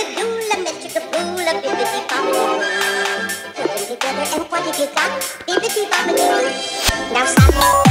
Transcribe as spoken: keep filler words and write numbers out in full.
Raggadoola, metricaboola, bibbidi bobbidi. Put them together and what have you got? Bibbidi bobbidi. Now stop.